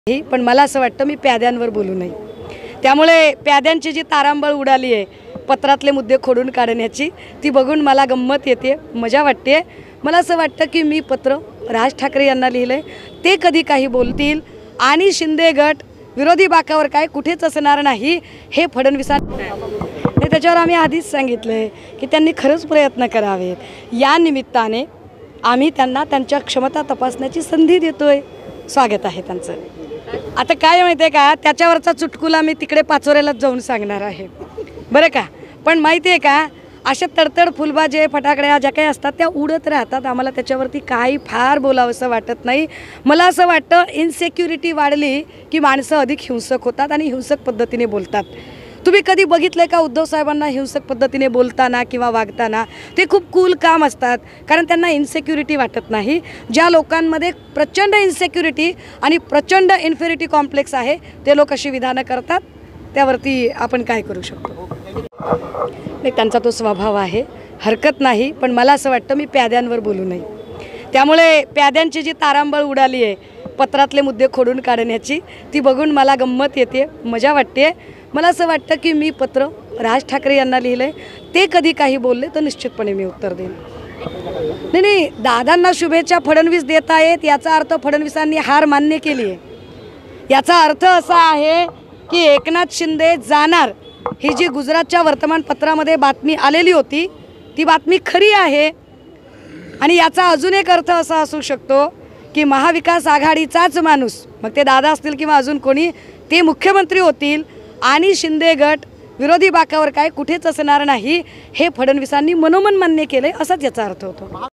पण मला असं वाटतं मी प्याद्यांवर बोलू नये। त्यामुळे प्याद्यांची जी तारांबळ उडाली आहे पत्रातले मुद्दे खोडून काढण्याची, ती बघून मला गंमत येते, मजा वाटते। मला असं वाटतं की मी पत्र राज ठाकरे यांना लिहिलंय, ते कधी काही बोलतील आणि शिंदे गट विरोधी बाकावर काय कुठेच असणार नाही हे फडणवीसांनी त्याच्यावर आम्ही आधीच सांगितलंय की त्यांनी खरंच प्रयत्न करावेत। या निमित्ताने आम्ही त्यांना त्यांच्या क्षमता तपासण्याची संधी देतोय। स्वागत आहे त्यांचं। आता काय माहिती आहे का, त्याच्यावरचा चुटकुला मी तिकडे पाचोऱ्यालाच जाऊन सांगणार आहे बरं का। पण माहिती आहे का, अशा तडतड फुलबाजे फटाकड्या ज्या काही असतात त्या उडत राहतात, आम्हाला त्याच्यावरती काही फार बोलावंसं वाटत नाही। मला असं वाटतं इनसिक्युरिटी वाढली की माणसं अधिक हिंसक होतात आणि हिंसक पद्धतीने बोलतात। तुम्ही कधी बघितलं का उद्धव साहेबांना हिंसक पद्धतीने बोलताना किंवा वागताना? ते खूप कूल काम असतात, कारण त्यांना इनसिक्युरिटी वाटत नाही। ज्या लोकांमध्ये प्रचंड इनसिक्युरिटी आणि प्रचंड इन्फेरिटी कॉम्प्लेक्स आहे ते लोक अशी विधानं करतात, त्यावरती आपण काय करू शकतो? नाही, त्यांचा तो स्वभाव आहे, हरकत नाही। पण मला असं वाटतं मी प्याद्यांवर बोलू नये। त्यामुळे प्याद्यांची जी तारांबळ उडाली आहे पत्रातले मुद्दे खोडून काढण्याची, ती बघून मला गंमत येते, मजा वाटते। मला असं वाटतं की मी पत्र राज ठाकरे यांना लिहिलंय, ते कधी काही बोलले तर निश्चितपणे मी उत्तर देईन। नाही, दादांना शुभेच्छा फडणवीस देत आहेत याचा अर्थ फडणवीसांनी हार मान्य केली आहे। याचा अर्थ असा आहे की एकनाथ शिंदे जाणार, ही जी गुजरातच्या वर्तमानपत्रामध्ये बातमी आलेली होती ती बातमी खरी आहे। आणि याचा अजून एक अर्थ असा असू शकतो की महाविकास आघाडीचाच माणूस, मग ते दादा असतील किंवा अजून कोणी, ते मुख्यमंत्री होतील आणि शिंदे गट विरोधी बाकावर काय कुठेच असणार नाही हे फडणवीसांनी मनोमन मान्य केले, असाच याचा अर्थ होतो।